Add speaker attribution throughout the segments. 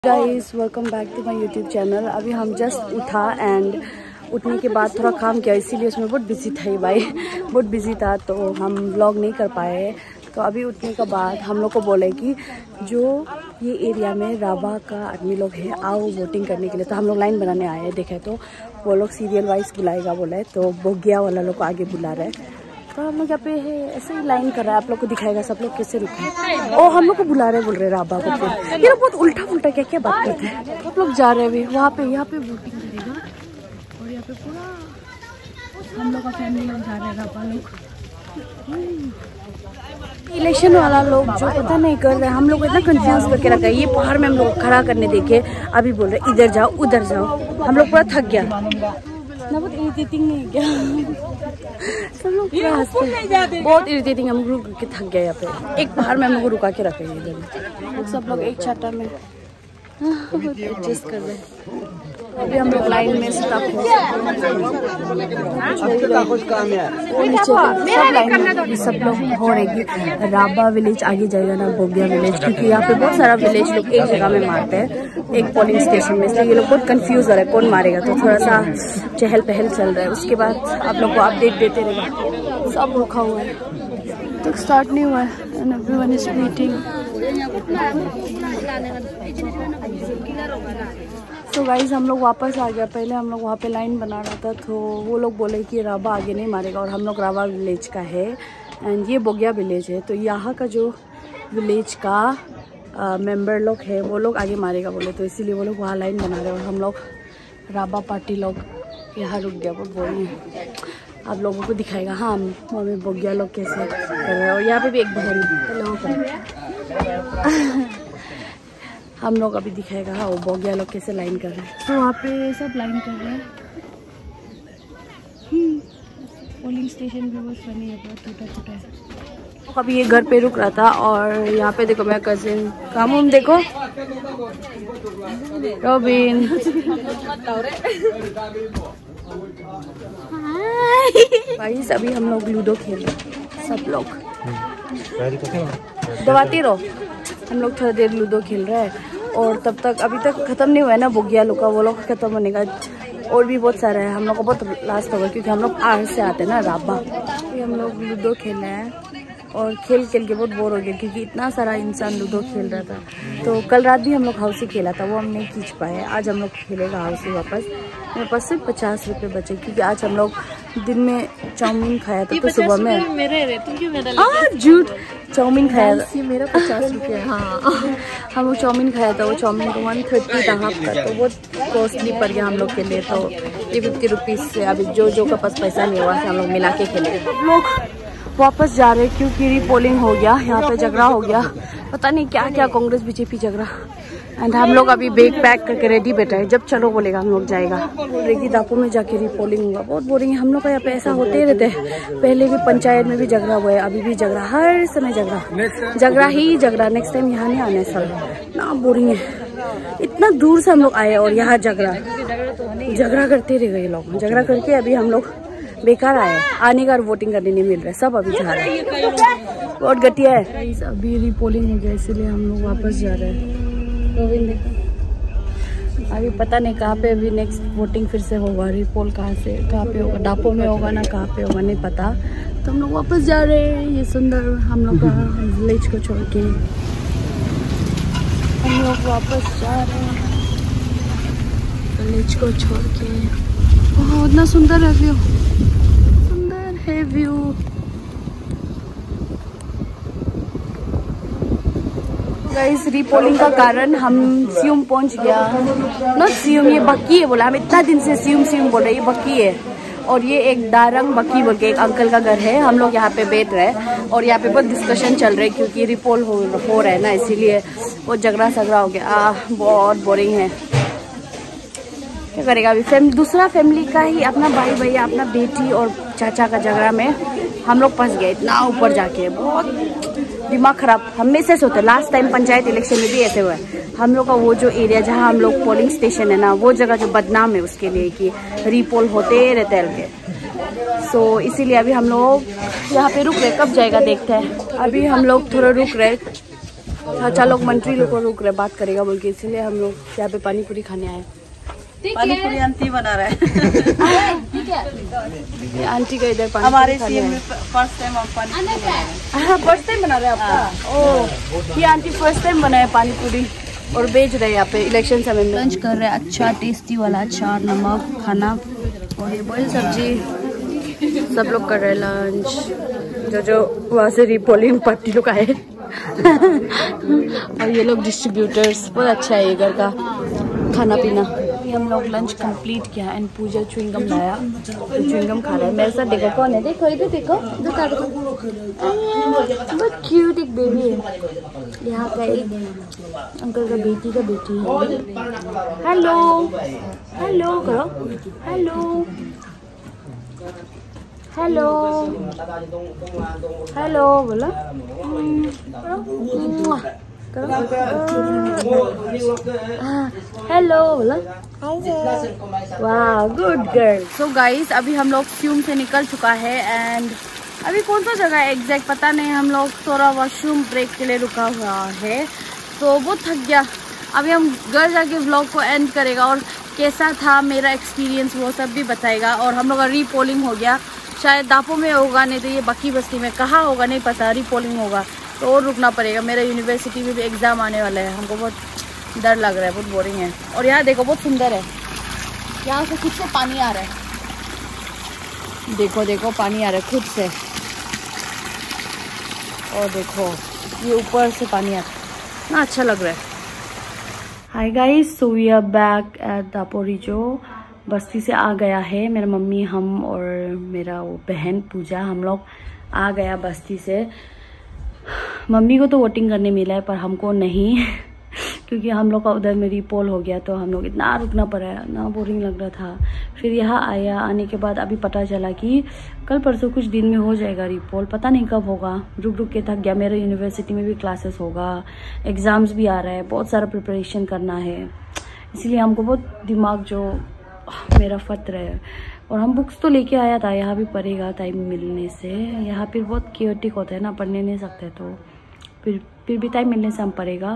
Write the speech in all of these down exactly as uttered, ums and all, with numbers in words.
Speaker 1: Guys welcome back to my YouTube channel. अभी हम just उठा एंड उठने के बाद थोड़ा काम किया, इसीलिए उसमें बहुत बिजी था ये भाई बहुत बिजी था तो हम व्लॉग नहीं कर पाए। तो अभी उठने के बाद हम लोग को बोले कि जो ये एरिया में राभा का आदमी लोग है आओ वोटिंग करने के लिए। तो हम लोग लाइन बनाने आए हैं, देखे तो वो लोग सीरियल वाइज बुलाएगा बोले, तो बोगिया वाला लोग को आगे बुला रहे हैं। तो हम लोग यहाँ पे है ऐसे ही लाइन कर रहा है, आप लोग को दिखाएगा सब लोग कैसे रुके। ओ हम लोग को बुला रहे बोल रहे राभा को, ये लोग बहुत उल्टा पुल्टा क्या क्या बात करते हैं। आप लोग जा रहे हैं अभी वहाँ पे, यहाँ पे वोटिंग करेगा और यहाँ पे पूरा हम लोग का फैमिली लोग जा रहे हैं राभा लोग। इलेक्शन वाला लोग जो पता नहीं कर रहे, हम लोग इतना कंफ्यूज करके रखा है। ये पहाड़ में हम लोग खड़ा करने देखे, अभी बोल रहे इधर जाओ उधर जाओ, हम लोग पूरा थक गया ना, बहुत इरिटेटिंग नहीं क्या सब लोग पूरा हंसते, बहुत इरिटेटिंग। हम रुक के थक गए यहाँ पे, एक पहाड़ में हम लोग को रुका के रखे इधर, सब लोग एक छाता में एडजस्ट कर रहे हैं। अभी हम लोग लाइन में स्टॉप हो, सब लोग हो रहे कि राभा विलेज आगे जाएगा ना बोगिया विलेज, क्योंकि यहाँ पे बहुत सारा विलेज लोग एक जगह में मारते हैं एक पोलिंग स्टेशन में, इसलिए ये लोग बहुत कंफ्यूज हो रहा है कौन मारेगा। तो थोड़ा सा चहल पहल चल रहा है, उसके बाद आप लोग को अपडेट देते रहेगा। सब रुका हुआ है, तक स्टार्ट नहीं हुआ है एंड एवरीवन इज वेटिंग। तो गाइज हम लोग वापस आ गया। पहले हम लोग वहाँ पे लाइन बना रहा था तो वो लोग बोले कि राभा आगे नहीं मारेगा, और हम लोग राभा विलेज का है एंड ये बोगिया विलेज है, तो यहाँ का जो विलेज का आ, मेंबर लोग है वो लोग आगे मारेगा बोले, तो इसीलिए वो लोग वहाँ लाइन बना रहे हैं और हम लोग राभा पार्टी लोग यहाँ रुक गया। बहुत बोरिंग है, आप लोगों को दिखाएगा। हाँ मम्मी बोगिया लोग कैसे कर रहे हैं, और यहाँ पे भी एक बहन हम लोग अभी दिखाएगा। हाँ वो बोगिया लोग कैसे लाइन कर रहे हैं, तो वहाँ पे सब लाइन कर रहे हैं। पोलिंग स्टेशन भी बहुत फनी है, बहुत छोटा छोटा है। अभी ये घर पे रुक रहा था और यहाँ पे देखो मेरा कजिन कामूम, देखो रोबिन भाई। अभी हम लोग लूडो खेल रहे सब लोग, दबाते रहो। हम लोग थोड़ा देर लूडो खेल रहे हैं और तब तक अभी तक खत्म नहीं हुआ है ना बोगिया लोग का, वो लोग खत्म होने का और भी बहुत सारा है। हम लोग को बहुत लास्ट होगा क्योंकि हम लोग आर से आते हैं ना राभा। हम लोग लूडो खेल रहे हैं और खेल खेल के बहुत बोर हो गए क्योंकि इतना सारा इंसान लूडो खेल रहा था। तो कल रात भी हम लोग हाउसी खेला था, वो हम नहीं खींच पाए। आज हम लोग खेलेगा हाउसी वापस। मेरे पास सिर्फ पचास रुपये बचे क्योंकि आज हम लोग दिन में चाउमीन खाया था, तो सुबह में हाँ झूठ चाउमीन खाया था। मेरा पचास रुपये हाँ हम लोग चाउमीन खाया था, वो चाउमीन को वन थर्टी था हाफ का, तो बहुत कॉस्टली पड़ गया हम लोग के लिए। तो ये फिफ्टी रुपीज़ से अभी जो जो का पास पैसा नहीं हुआ से हम लोग मिला के खेले। हम लोग वापस जा रहे क्योंकि रीपोलिंग हो गया, यहाँ पे झगड़ा हो गया, पता नहीं क्या क्या कांग्रेस बीजेपी झगड़ा। एंड हम लोग अभी बैग पैक करके रेडी बैठा है, जब चलो बोलेगा हम लोग जाएगा। रेगी दापो में जाके रीपोलिंग होगा, बहुत बोरिंग है। हम लोग का यहाँ पे ऐसा होते ही रहते हैं, पहले भी पंचायत में भी झगड़ा हुआ है, अभी भी झगड़ा, हर समय झगड़ा झगड़ा ही झगड़ा। नेक्स्ट टाइम यहाँ नहीं आने साल, ना बोरिंग है। इतना दूर से हम लोग आए और यहाँ झगड़ा झगड़ा करते रह गए लोग, झगड़ा करके अभी हम लोग बेकार आए, आने का वोटिंग करने नहीं मिल रहा है, सब अभी जा रहे हैं, बहुत घटिया है। अभी रीपोलिंग हो गया इसीलिए हम लोग वापस जा रहे हैं। अभी पता नहीं कहाँ पे अभी नेक्स्ट वोटिंग फिर से होगा, रीपोल कहाँ से कहाँ पे होगा, डापो में होगा ना कहाँ पे होगा नहीं पता। तो हम लोग वापस जा रहे हैं ये सुंदर हम लोग का विलेज को छोड़ के। हम लोग वापस जा रहे हैं विलेज को छोड़ के। ओह इतना सुंदर है व्यू, सुंदर है व्यू। गाइस रीपोलिंग का कारण हम सियुम पहुंच गया, नॉट सियुम, ये बक्की है बोला। हम इतना दिन से सियुम सियुम बोल रहे, ये बक्की है। और ये एक दारंग बक्की बोल के एक अंकल का घर है, हम लोग यहाँ पे बैठ रहे हैं और यहाँ पे बहुत डिस्कशन चल रहा है क्योंकि रिपोल हो, हो रहा है ना, इसीलिए वो झगड़ा झगड़ा हो गया। आ, बहुत बोरिंग है, क्या करेगा अभी। फैम, दूसरा फैमिली का ही अपना भाई भैया अपना बेटी और चाचा का झगड़ा में हम लोग फंस गए, इतना ऊपर जाके बहुत दिमाग खराब हमेशा से होता है। लास्ट टाइम पंचायत इलेक्शन में भी ऐसे हुआ है। हम लोग का वो जो एरिया जहाँ हम लोग पोलिंग स्टेशन है ना, वो जगह जो बदनाम है उसके लिए कि रीपोल होते रहते हैं। सो इसीलिए अभी हम लोग यहाँ पे रुक रहे, कब जाएगा देखते हैं। अभी हम लोग थोड़ा रुक रहे चाचा लोग मंत्री लोग को रुक रहे बात करेगा बोल के, इसलिए हम लोग यहाँ पे पानी पूरी खाने आए।
Speaker 2: पानी पूरी आंटी बना रहा है।
Speaker 1: ये आंटी का इधर पानी
Speaker 2: हमारे फर्स्ट टाइम हम पानी पूरी
Speaker 1: फर्स्ट टाइम बना रहे हैं आपका? ओह, ये आंटी फर्स्ट टाइम बनाए पानी पूरी और बेच रहे हैं यहाँ पे इलेक्शन समय में। लंच कर रहे हैं, अच्छा टेस्टी वाला अचार, नमक, खाना और ये बॉइल सब्जी। सब लोग कर रहे हैं लंच, जो जो वहाँ से रिपोलिंग पार्टी लोग आए। और ये लोग डिस्ट्रीब्यूटर्स, बहुत अच्छा है ये घर का खाना पीना। हम लोग लंच कंप्लीट किया एंड पूजा च्युइंगम लाया, तो च्युइंगम खा रहा है। मेरे साथ देखो कौन है, देखो इधर देखो, बहुत क्यूट एक बेबी है। यहाँ का एक अंकल का बेटी का बेटी है। हेलो हेलो करो, हेलो हेलो हेलो बोला, हेलो बोला, वाह गुड गर्ल। सो गाइस अभी हम लोग फ्यूम से निकल चुका है एंड अभी कौन सा जगह है एग्जैक्ट पता नहीं। हम लोग थोड़ा वॉशरूम ब्रेक के लिए रुका हुआ है, तो बहुत थक गया। अभी हम घर जाके व्लॉग को एंड करेगा और कैसा था मेरा एक्सपीरियंस वो सब भी बताएगा। और हम लोग का रीपोलिंग हो गया, शायद दापो में होगा, नहीं तो ये बाकी बस्ती में कहाँ होगा नहीं पता। रीपोलिंग होगा तो और रुकना पड़ेगा। मेरा यूनिवर्सिटी में भी एग्ज़ाम आने वाला है, हमको बहुत डर लग रहा है, बहुत बोरिंग है। और यहाँ देखो बहुत सुंदर है, यहाँ से खुद से पानी आ रहा है, देखो देखो पानी आ रहा है खुद से। और देखो ये ऊपर से पानी आ रहा है, इतना अच्छा लग रहा है। Hi guys, so we are back at Daporijo. बस्ती से आ गया है मेरा मम्मी, हम और मेरा वो बहन पूजा, हम लोग आ गया बस्ती से। मम्मी को तो वोटिंग करने मिला है पर हमको नहीं क्योंकि हम लोग का उधर में रिपोल हो गया, तो हम लोग इतना रुकना पड़ा है ना, बोरिंग लग रहा था। फिर यहाँ आया, आने के बाद अभी पता चला कि कल परसों कुछ दिन में हो जाएगा रिपोल, पता नहीं कब होगा। रुक रुक के थक गया। मेरे यूनिवर्सिटी में भी क्लासेस होगा, एग्ज़ाम्स भी आ रहा है, बहुत सारा प्रिपरेशन करना है, इसलिए हमको बहुत दिमाग जो मेरा फट रहा है। और हम बुक्स तो लेके आया था, यहाँ भी पढ़ेगा टाइम मिलने से। यहाँ फिर बहुत क्योटिक होता है ना, पढ़ने नहीं सकते, तो फिर फिर भी टाइम मिलने से हम पढ़ेगा।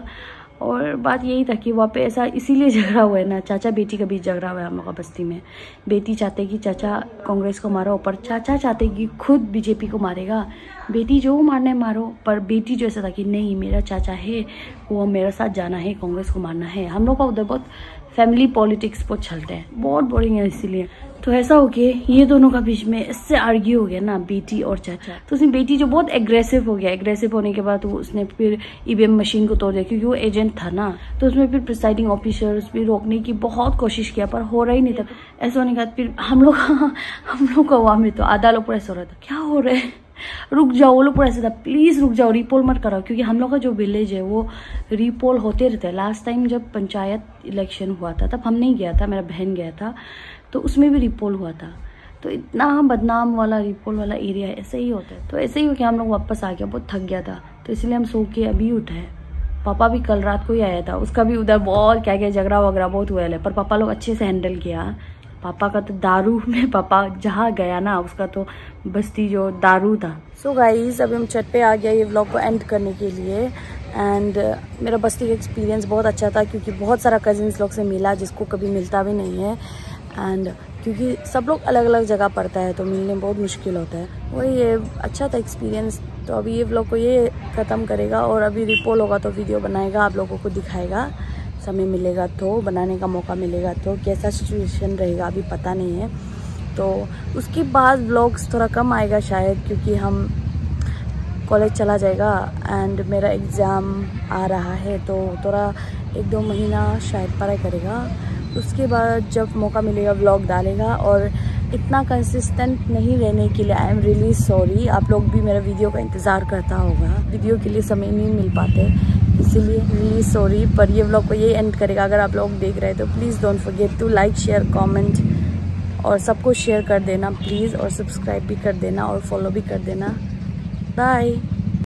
Speaker 1: और बात यही था कि वहाँ पे ऐसा इसीलिए झगड़ा हुआ है ना, चाचा बेटी का बीच झगड़ा हुआ है हम लोग का बस्ती में। बेटी चाहते कि चाचा कांग्रेस को मारो, पर चाचा चाहते कि खुद बीजेपी को मारेगा। बेटी जो मारना है मारो, पर बेटी जो ऐसा था कि नहीं मेरा चाचा है, वो मेरे साथ जाना है, कांग्रेस को मारना है। हम लोग का उधर बहुत फैमिली पॉलिटिक्स बहुत चलते हैं, बहुत बोरिंग है इसीलिए। तो ऐसा हो गया ये दोनों का बीच में इससे आर्ग्यू हो गया ना, बेटी और चाचा। तो उसमें बेटी जो बहुत एग्रेसिव हो गया, एग्रेसिव होने के बाद वो उसने फिर ईवीएम मशीन को तोड़ दिया, क्योंकि वो एजेंट था ना। तो उसमें फिर प्रिसाइडिंग ऑफिसर्स भी रोकने की बहुत कोशिश किया, पर हो रहा ही नहीं था। ऐसा होने के बाद फिर हम लोग हम लोग का वहाँ में तो आधा लोग पूरा ऐसा हो रहा था, क्या हो रहा है, रुक जाओ। वो लोग पूरा ऐसा था, प्लीज रुक जाओ, रिपोल मत कराओ, क्योंकि हम लोग का जो विलेज है वो रिपोल होते रहते हैं। लास्ट टाइम जब पंचायत इलेक्शन हुआ था तब हम नहीं गया था, मेरा बहन गया था, तो उसमें भी रिपोल हुआ था। तो इतना बदनाम वाला रिपोल वाला एरिया है, ऐसे ही होता है। तो ऐसे ही हो कि हम लोग वापस आ गया, बहुत थक गया था, तो इसलिए हम सो के अभी उठे। पापा भी कल रात को ही आया था, उसका भी उधर बहुत क्या क्या झगड़ा वगैरह बहुत हुआ है, पर पापा लोग अच्छे से हैंडल किया। पापा का तो दारू में, पापा जहाँ गया ना उसका तो बस्ती जो दारू था। सो so गाइस अभी हम छत पे आ गया ये व्लॉग को एंड करने के लिए। एंड uh, मेरा बस्ती का एक्सपीरियंस बहुत अच्छा था, क्योंकि बहुत सारा कजिन्स लोग से मिला जिसको कभी मिलता भी नहीं है। एंड क्योंकि सब लोग अलग अलग जगह पढ़ता है तो मिलने में बहुत मुश्किल होता है, वही ये अच्छा था एक्सपीरियंस। तो अभी ये व्लॉग को ये ख़त्म करेगा और अभी रिपोल होगा तो वीडियो बनाएगा, आप लोगों को दिखाएगा, समय मिलेगा तो, बनाने का मौका मिलेगा तो। कैसा सिचुएशन रहेगा अभी पता नहीं है। तो उसके बाद व्लॉग्स थोड़ा कम आएगा शायद, क्योंकि हम कॉलेज चला जाएगा एंड मेरा एग्ज़ाम आ रहा है, तो थोड़ा एक दो महीना शायद पढ़ाई करेगा। उसके बाद जब मौका मिलेगा व्लॉग डालेगा। और इतना कंसिस्टेंट नहीं रहने के लिए आई एम रियली सॉरी। आप लोग भी मेरा वीडियो का इंतज़ार करता होगा, वीडियो के लिए समय नहीं मिल पाते, इसीलिए रियली सॉरी। पर ये व्लॉग को ये एंड करेगा। अगर आप लोग देख रहे हैं तो please don't forget to like share comment और सबको शेयर कर देना प्लीज़, और सब्सक्राइब भी कर देना और फॉलो भी कर देना। बाय।